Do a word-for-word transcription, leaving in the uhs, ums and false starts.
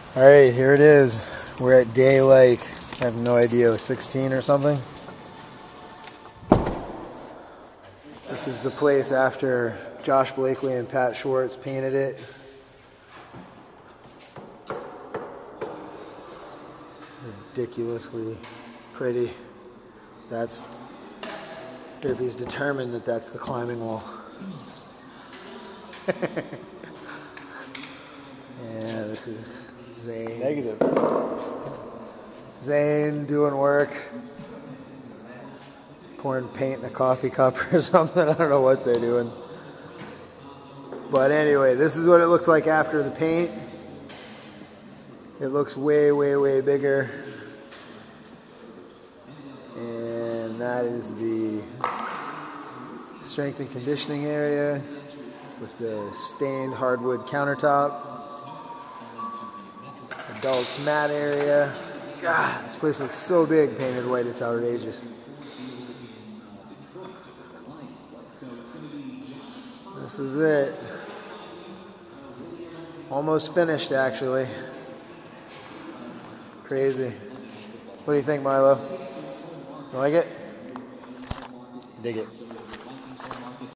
Alright, here it is. We're at Day Lake. I have no idea, sixteen or something. This is the place after Josh Blakely and Pat Schwartz painted it. Ridiculously pretty. That's, Durfee's determined that that's the climbing wall. Yeah, this is Zane. Negative. Zane doing work. Pouring paint in a coffee cup or something. I don't know what they're doing. But anyway, this is what it looks like after the paint. It looks way, way, way bigger. And that is the strength and conditioning area with the stained hardwood countertop. Adults mat area. God, this place looks so big painted white, it's outrageous. This is it. Almost finished, actually. Crazy. What do you think, Milo? You like it? Dig it.